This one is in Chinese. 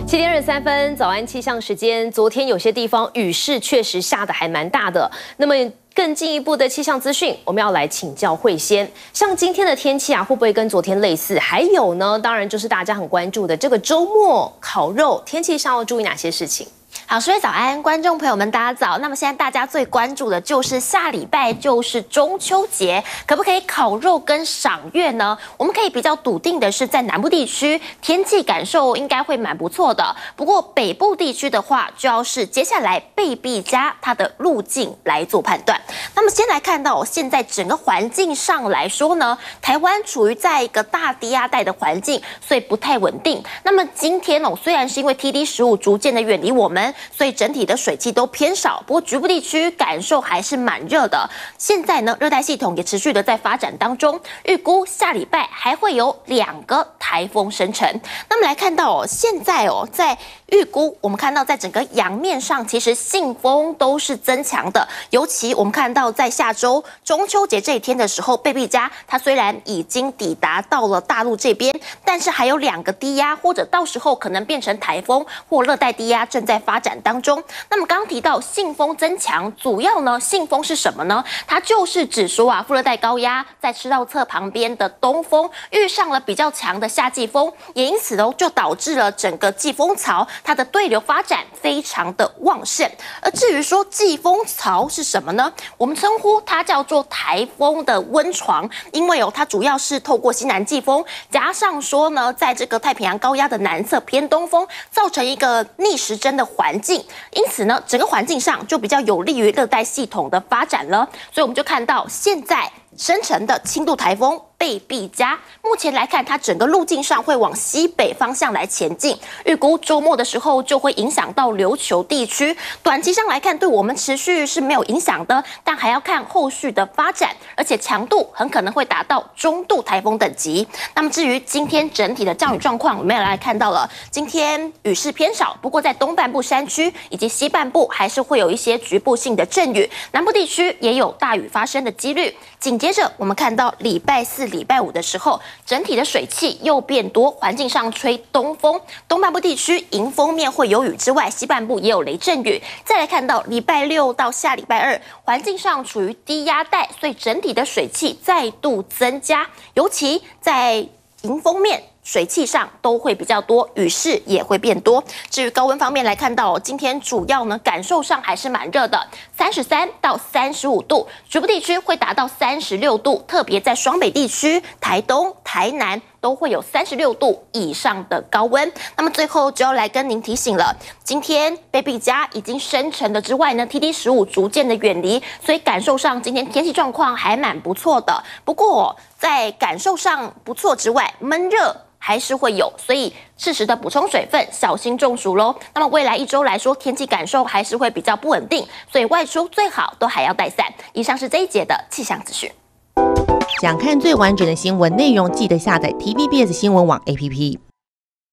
7:23，早安气象时间。昨天有些地方雨势确实下得还蛮大的。那么更进一步的气象资讯，我们要来请教慧仙。像今天的天气啊，会不会跟昨天类似？还有呢，当然就是大家很关注的这个周末烤肉，天气上要注意哪些事情？ 好，各位早安，观众朋友们，大家早。那么现在大家最关注的就是下礼拜就是中秋节，可不可以烤肉跟赏月呢？我们可以比较笃定的是，在南部地区天气感受应该会蛮不错的。不过北部地区的话，就要是接下来贝碧嘉它的路径来做判断。那么先来看到现在整个环境上来说呢，台湾处于在一个大低压带的环境，所以不太稳定。那么今天虽然是因为 TD15逐渐的远离我们，所以整体的水汽都偏少，不过局部地区感受还是蛮热的。现在呢，热带系统也持续的在发展当中，预估下礼拜还会有2个台风生成。那么来看到现在在预估，我们看到在整个洋面上，其实信风都是增强的。尤其我们看到在下周中秋节这一天的时候，贝碧嘉它虽然已经抵达到了大陆这边，但是还有2个低压，或者到时候可能变成台风或热带低压正在发展当中。那么刚刚提到信风增强，主要呢信风是什么呢？它就是指说副热带高压在赤道侧旁边的东风遇上了比较强的夏季风，也因此就导致了整个季风槽它的对流发展非常的旺盛。而至于说季风槽是什么呢？我们称呼它叫做台风的温床，因为它主要是透过西南季风加上说呢，在这个太平洋高压的南侧偏东风，造成一个逆时针的环境，因此呢，整个环境上就比较有利于热带系统的发展了。所以我们就看到现在生成的轻度台风贝碧嘉，目前来看，它整个路径上会往西北方向来前进，预估周末的时候就会影响到琉球地区。短期上来看，对我们持续是没有影响的，但还要看后续的发展，而且强度很可能会达到中度台风等级。那么至于今天整体的降雨状况，我们也来看到了，今天雨势偏少，不过在东半部山区以及西半部还是会有一些局部性的阵雨，南部地区也有大雨发生的几率。紧接着我们看到礼拜4、礼拜5的时候，整体的水汽又变多，环境上吹东风，东半部地区迎风面会有雨之外，西半部也有雷阵雨。再来看到礼拜6到下礼拜2，环境上处于低压带，所以整体的水汽再度增加，尤其在迎风面水汽上都会比较多，雨势也会变多。至于高温方面来看到，今天主要呢感受上还是蛮热的，33到35度，局部地区会达到36度，特别在双北地区、台东、台南都会有36度以上的高温。那么最后就要来跟您提醒了，今天贝碧嘉已经生成的之外呢 ，TD15逐渐的远离，所以感受上今天天气状况还蛮不错的。不过在感受上不错之外，闷热还是会有，所以适时的补充水分，小心中暑咯。那么未来1周来说，天气感受还是会比较不稳定，所以外出最好都还要带伞。以上是这一节的气象资讯。 想看最完整的新闻内容，记得下载 TVBS 新闻网 APP。